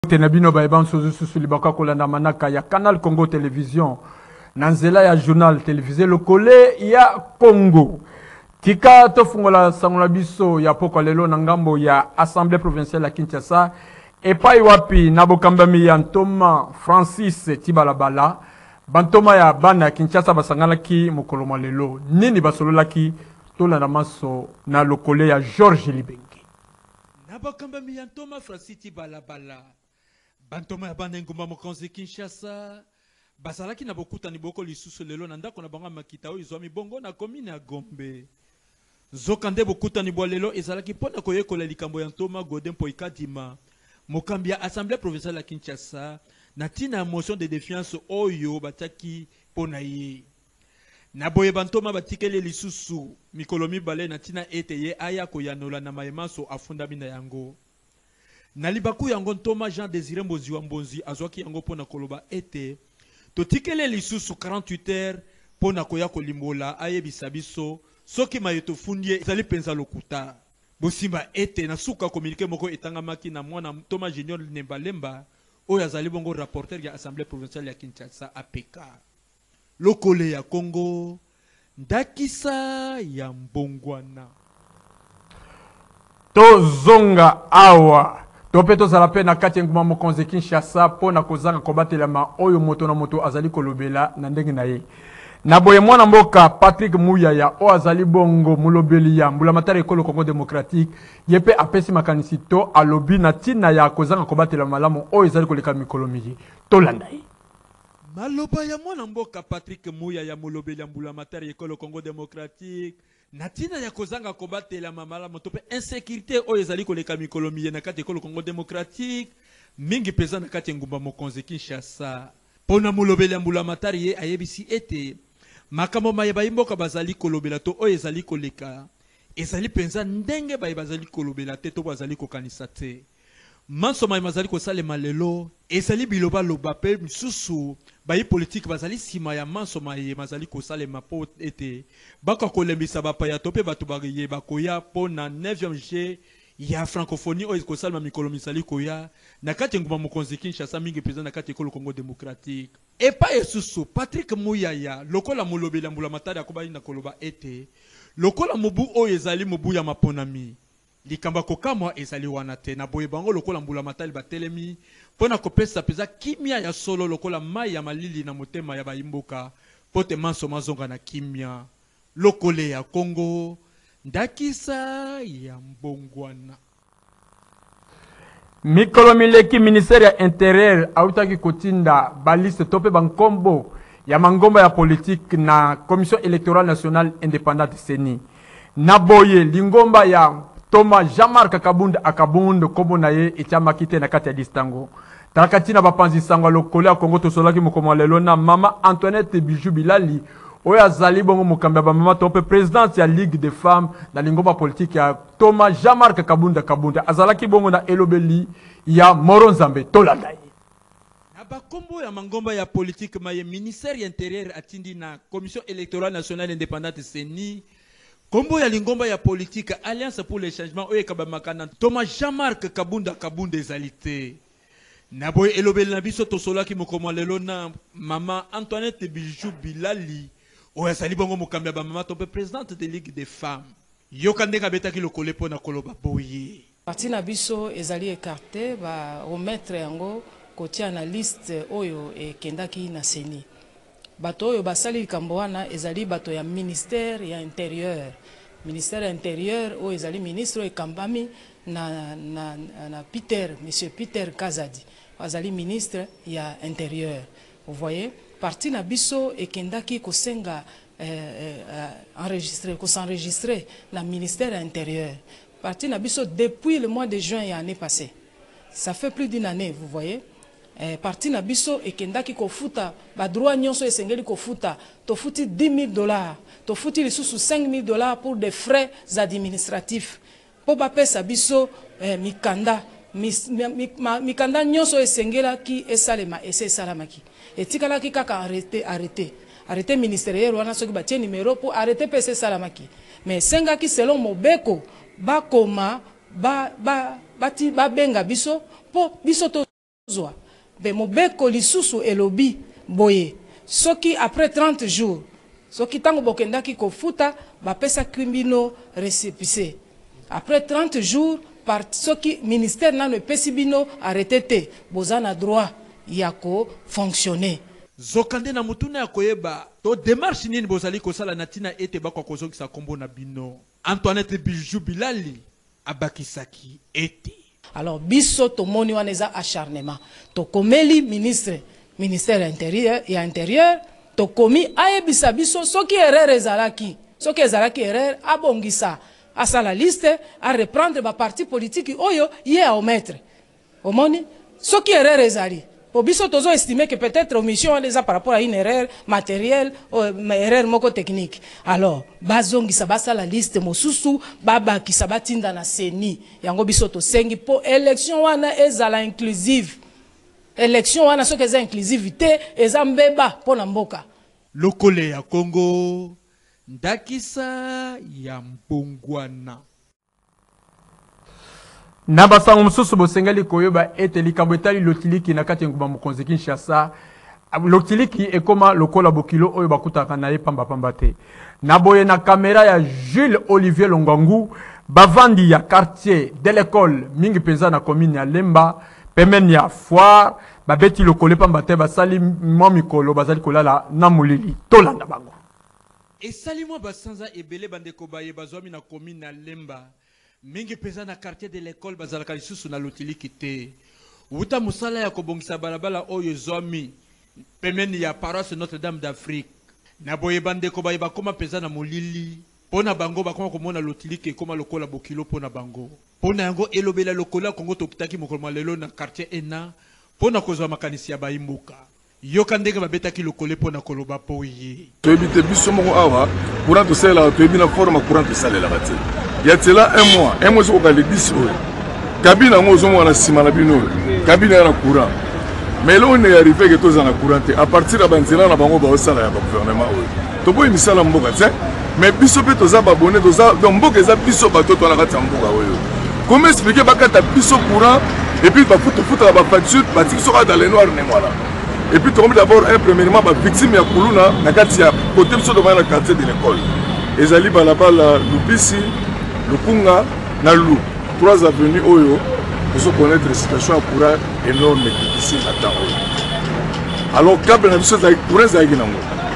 Tenabino Baïban Sozu Libaka Kolanda Manaka ya Canal Congo Télévision Nanzela ya journal télévisé le collé ya Congo Tika tofungola sangola biso ya poko lelo na ngambo ya Assemblée provinciale ya Kinshasa epai wapi nabokambami ya Ntoma Francis Tibalabala bantoma ya bana ya Kinshasa basangalaki mokolo lelo nini basololaki tolanda maso na lokole ya Georges Libengi nabokambami ya Ntoma Francis Tibalabala bantoma ya bana ngomba mokonzi Kinshasa basalaki na bokuta ni boko lisusu lelo na ndako na bango makita oyo izwami bongo na commune ya Gombe zokande bokuta ni lelo ezalaki pona koyekola likambo ya Ntoma Godin Poikadima mokambi ya Assemblée provinciale ya Kinshasa na tina motion de défiance oyo bataki pona ye na boye bantoma batikele lisusu mikolo mibale na tina ete ye aya koyanola na mayemaso afundami na yango na libaku yango Ntoma Jean Désiré Mboziwa Mbonzi azwaki yango pona koloba ete totikele lisusu 48 heures pona koya kolimbola ayebisa biso soki mayeto fundie ezali penza lokuta bosimba ete na suka communiqué moko etangamaki na mwana Ntoma Junior Nembalemba oyo azali bongo rapporteur ya Assemblée provinciale ya Kinshasa APK lokole ya Congo ndakisa ya mbongwana tozonga awa topeto zala pe na kati nguma mokonzi Kinshasa pona kozanga kobatelama oyo moto na moto azali kolobela na ndenge na ye na boye mwana mboka Patrick Muyaya o azali bongo mulobeli ya mbulamatari ekolo Congo démocratique yepe apesi makanisi to alobi na tina ya kozanga kobatela malamu oyo ezali koleka mikolo miji tolanda ye maloba ya mwana mboka Patrick Muyaya mulobeli ya mbulamatari ekolo Congo démocratique na tina ya kozanga kobatela malamu to pe insécurité oyo ezali koleka mikolo miji na kati ekolo Congo démocratique mingi pesa na kati ngumba mokonzi Kinshasa pona mulobeli ya mbulamatari ye ayebisi ete makambo mayeba imboka bazali kolobela to oyo ezali koleka ezali penza ndenge bazali kolobela te to bazali kokanisa te manso mayi bazali kosalema lelo ezali biloba loba pe misusu bayi politique bazali sima ya manso mayi bazali kosalema po ete baka kolembisa bapaya to pe bato bariye bakoya pona 9e G ya francophonie oyo kosalema mikolo misali koya na kati nguma mokonzi Kinshasa mingi président na kati ekolo Congo démocratique epa esusu Patrick Muyaya lokola mulobela mbulamatari akobali na koloba ete lokola mubu oyo ezali mubu ya maponami likamba kokamwa ezali wana te na boye bango lokola mbulamatari batelemi pona kopesa peza kimia ya solo lokola mai ya malili na motema ya bayimboka pote manso mazonga na kimia lokole ya Congo ndakisa ya mbongwana mikolo mileki ministère ya intérieur autaki kotinda baliste tope bankombo ya mangomba ya politique na commission électorale nationale indépendante CENI na boye lingomba ya Thomas Jean-Marc Kabunda akabunde kombo na ye etiamaki te na kati ya distango takati na bapanzi sango lokole ya Congo tosolaki mokoma lelo na mama Antoinette Bijou Bilali oyo azali bongo mokambi ba mama tope présidente ya Ligue des femmes na lingomba politique ya Thomas Jean-Marc Kabunda azalaki bongo na elobeli ya Moro Nzambe tolanda ye na bakombo ya mangomba ya politique maye ministère ya intérieur atindi na commission électorale nationale indépendante CENI kombo ya lingomba ya politique alliance pour le changement oyo ekabamaka na Thomas Jean-Marc Kabunda ezalité na boye elobeli na biso tosolaki mokoma lelo na mama Antoinette Bijou Bilali oyo azali bongo mokambi ya bamama tope présidente de Ligue des femmes yoka ndenge abetaki lokole mpo na koloba boye parti na biso ezali écarté ba remettre yango kotia na liste oyo ekendaki na CENI bato oyo basali likambo wana ezali bato ya ministère ya intérieur oyo ezali ministre ekambami na monsieur Peter Kazadi azali ministre ya intérieur vous voyez parti na biso ekendaki kosenga s'enregistrer na ministère intérieur parti na biso depuis le mois de juin ya année passée ça fait plus d'une année vous voyez parti na biso ekendaki kofuta ba droit nyonso esengeli kofuta tofuti $10,000 tofuti lisusu $5,000 pour des frais administratifs po bapesa biso mikanda nyonso esengelaki esalema esalamaki etikalaki kaka arrêté ministériel wana soki batie numéro pour arrêter pese salamaki mais sengaki selon mobeko bakoma ba benga biso po biso to zwa be mobeko lisusu elobi boye soki après 30 jours soki tango bokendaki kofuta bapesa kimbino récépissé après 30 jours par soki ministère nano epesi bino arrêté te bozana droit ya ko fonctionner zokande na mutuna ya koyeba to démarche nini bozali kosala na tina ete bakwa kozokisa kombo na bino Antoinette Bijou Bilali abakisaki ete alors biso tomoni wana eza acharnement tokomeli ministère intérieur tokomi ayebisa biso soki erreur ezalaki erreur abongisa asala liste a reprendre ba parti politique oyo ye a omettre omoni soki erreur ezali po biso tozo estimer que peut-être omission eza par rapport à une erreur matérielle ou erreur moko technique alors bazongisa basala liste mosusu babakisa batinda na seni yango biso tosengi po élection wana ezala inclusive élection wana soki eza inclusivité eza mbeba po na mboka lokole ya Congo ndakisa ya mbongwana na basango mosusu bosengali koyoba ete likambo etali lotiliki na kati nguma mokonzi Kinshasa lotiliki ekoma lokola bokilo oyo bakutaka na ye pamba te na boye na kamera ya Jules Olivier Longangu bavandi ya quartier de l'école mingi penza na commune ya Lemba pemeni ya Foire babeti lokole pamba te basali mwa mikolo bazali kolala na mulili tolanda bango esali mwa basanza ebele bandeko baye bazwami na commune ya Lemba mingi peza na quartier de l'école bazalaka lisusu na lotiliki te uta musala ya kobongisa balabala oyo zwami pemeni ya paroisse Notre-Dame d'Afrique na boye bandeko baye bakoma peza na molili pona bango bakoma komona lotiliki ekoma lokola bokilo pona bango pona yango elobela lokola Kongo tokitaki mokolo lelo na quartier ena pona kozwa makanisi ya baimbuka yoka ndenge babetaki lokole pona koloba po ye toyebite biso moko awa courant tosalelaka toyebi na forme courant tosalelaka te ya tela un mois sokoka le 10 oyo kabine yango ozomona na nsima na bino oyo kabine ya na courant mais eloko nde arrive ke toza na courant te à partir ya banzela na bango baosala ya bagouvernement oyo toboyi misala mboka te mais biso mpe toza babone toza donc mboka eza biso bato toala kati ya mboka oyo comment expliquer bakata biso courant et puis bafutafutaka bafacture batiki soka dans le noir ndenge wana et puis tokomi d'abord premièrement bavictime ya kuluna na kati ya kote biso tomaya na quartier de l'école ezali balabala Lupisi Lukunga na Lu 3 avenues oyo pour connaître la situation à courant énorme ici à temps. Alors câble na biso za courant za ginango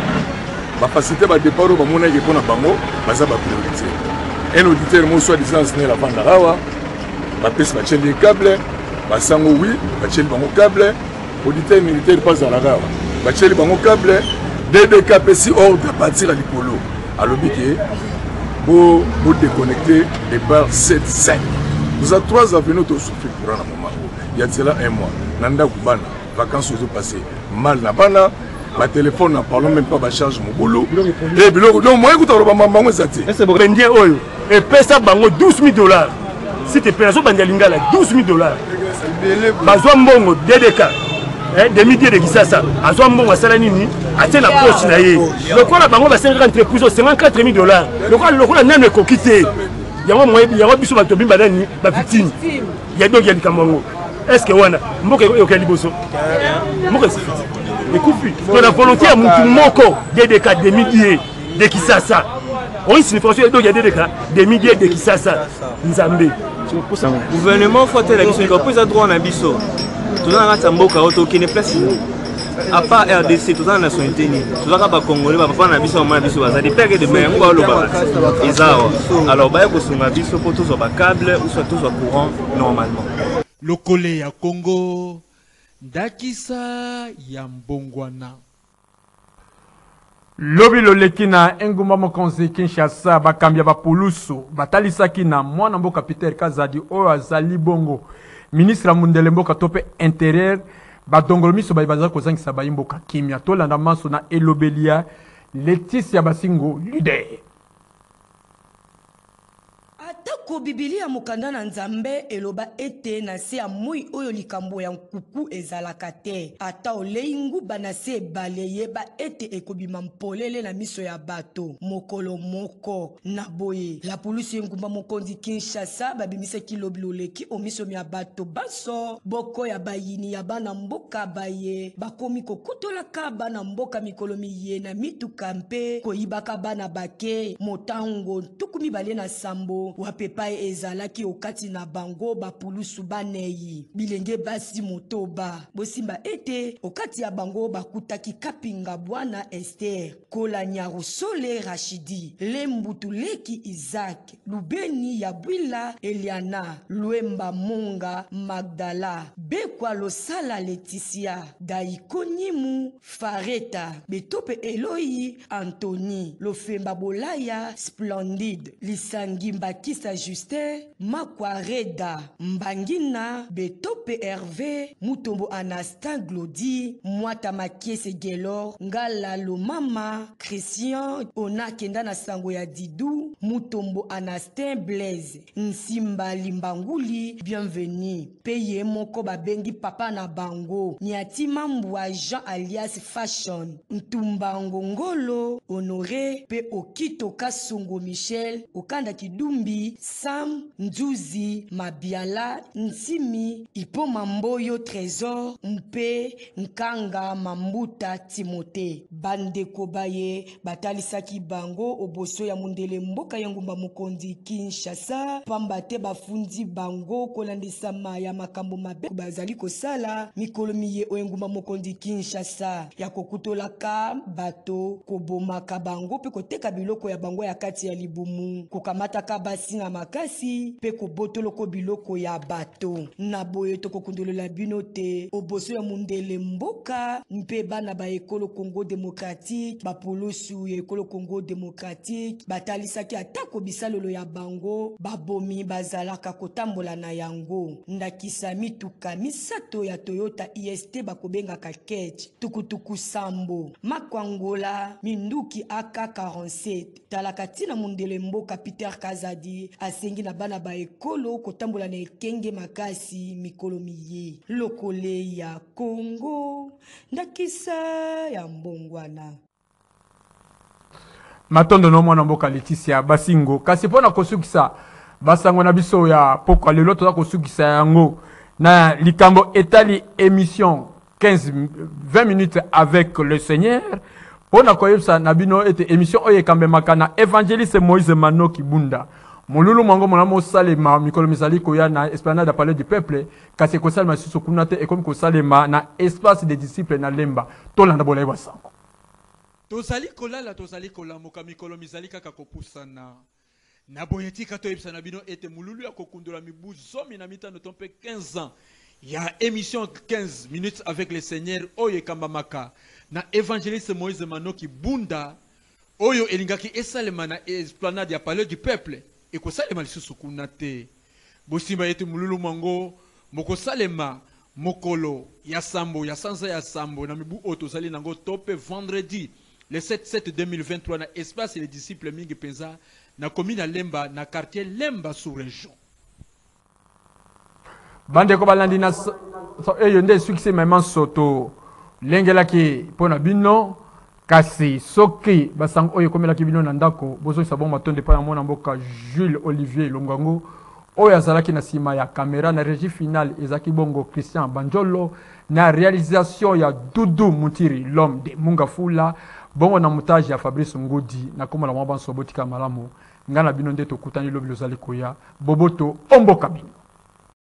ba facilité ba départ ba mona ke pona bango ba za ba priorité un auditeur mo soit disant c'est la bande rawa ba pèse ba cheli câble ba sango oui ba cheli bango câble auditeur militaire pas à la rawa ba cheli bango câble DDK PC ordre à partir à l'ipolo alors que pour déconnecter les barres 7-5. Nous avons 3 avenues qui ont souffert pour un moment. Il y a cela un mois. Nanda Koubana, vacances sont passées. Mal n'a pas, ma téléphone n'a parlé même pas de charge mon boulot. Et puis, non, moi, écoute, on va m'en zati. C'est bon. Et paye ça, $12 000. Si tu es payé, $12 000. Bazoa Mbongo, DDK. Demi-dieu de Kisasa, à son bon Salanini, à la poche. Le quoi la banque va s'entrer plus de $54 000. Le quoi le même le coquité. Il y a un moyen, il y a un bisou Batobi Badani, ma victime. Il y a donc il y a du Camongo. Est-ce que Wana, Moka est au Caliboso Moka c'est écoute, la volonté à Moutoumoko, DDK, demi-dieu de Kisasa. Oui, c'est une fonction donc il y a DDK, demi-dieu de Kisasa, Nzambe. Le gouvernement faut la mission, il n'y a pas de droit en abisso. Tout ça, c'est un beau carreau qui n'est pas si à part RDC, tout ça, la nationalité, tout ça, les Congolais, les gens qui sont en ça dépend de même quoi le alors, il faut que pour tous soit câble ou soit tous soit courant normalement. Le collègue ya Congo, Dakisa ya Mbongwana. Lobi loleki na engumba mokonzi Kinshasa bakambia bapulusu batalisaki na mwana mboka Peter Kazadi oyo azali bongo ministre Mundele mboka tope intérieur badongolo miso baza kozangisa bayimboka kimia tolanda maso na elobelia Laetitia Basingo leader atako bibilia mokanda na nzambe eloba ete na se ya moi oyo likambo ya nkuku ezalaka te ata olei nguba na se ebale yeba ete ekobima mpolele na miso ya bato mokolo moko na boye la polisi engumba mokonzi Kinshasa babimisaki lobi loleki omiso ya bato baso boko ya bayini ya bana mboka baye bakomi kokutolaka bana mboka mikolo miye na mituka mpe koyibaka bana bake motango tukumi bale na sambo wapepa ezalaki okati na bango bapulusu banei bilenge basi motoba bosimba ete okati ya bango bakutaki kapinga bwana Esther kola Nyarusole Rashidi Lembutuleki Isaac Lubeni Yabwila Eliana Luemba Monga Magdala Bekwa Losala Leticia Daikonimu Fareta Betope Eloi Anthony Lofemba Bolaya Splendide Lisangimba Kisa Justin Makwareda Mbangina Betope Hervé Mutombo Anastin Glody Mwata Makiese Gelor Ngala Lomama Christian Onakenda na sango ya Didu Mutombo Anastin Blaise Nsimba Limbanguli Bienvenue Peye moko babengi papa na bango Nyatima Mbwa Jean alias Fashion Ntumba Ngongolo Honoré Pe Okito Kasongo Michel Okanda Kidumbi Sam Nzuzi Mabiala Nsimi Ipoma Mboyo Trésor Mpe Nkanga Mambuta Timote Bandeko baye batalisaki bango oboso ya mundele mboka ya ngumba mokonzi Kinshasa pambate bafundi bango kolandisama ya makambo mabe bazali kosala mikolo miye oyengumba mokonzi Kinshasa ya kokutolaka bato kobomaka bango pe koteka biloko ya bango ya kati ya libumu kokamataka basi na makasi pe kobotoloko biloko ya bato na boye tokokundolola bino te oboso ya mundele mboka mpe bana ba ekolo Congo démocratique bapulusu ya ekolo Congo démocratique batalisaki atako bisalolo ya bango babomi bazalaka kotambola na yango ndakisa mituka misato ya Toyota IST bakobengaka ketch tukutuku sambo makwangola minduki AK47 talaka tina mundele mboka Peter Kazadi asengi na bana ba ekolo kotambola na ekenge makasi mikolo miye lokole ya Congo ndakisa ya mbongwana matondo no mwana mboka Leticia Basingo kasi pona kosukisa basango na biso ya poko lelo toza kosukisa yango na likambo etali émission 20 minutes avec le Seigneur pona koyebsa na bino ete émission oye kambe makana évangéliste Moïse Mano Kibunda mululu mwango mwana mosalema mikolo misali koya na esplanade de palais du peuple kasi kosalema siso kunate e comme kosalema na espace des disciples na lemba tolanda bola basango tozali kolala tozali kolamuka mikolo mizali kaka kopusana na boyetika toyebisa na bino ete mululu ya kokundola mibu zomi na mitano tompe 15 ans ya émission 15 minutes avec le Seigneur oyo kambamaka na évangéliste Moïse Mano Kibunda oyo elingaki esalema na esplanade ya palais du peuple ekosalema lisusu kuna te bosimba yetu mululu mango mokosalema mokolo ya sambo ya sanza ya sambo na mibu otozali nango tope vendredi le 7/7/2023 na espace les disciples mingi penza na commune Lemba na quartier Lemba sous région bande ko balandi na eyo nde succès même soto lengela ki pona bino kasi soki basango oyo komela ki bino na ndako bozo sabon matonde pa ya mona mboka Jules Olivier Longango oyo azalaki na sima ya caméra na régie finale ezaki bongo Christian Banjolo na réalisation ya Doudou Mutiri l'homme de Mungafula bongo na montage ya Fabrice Ngodi na komola mwa banso botika malamu ngana bino nde tokutani lobi lozali koya boboto omboka bino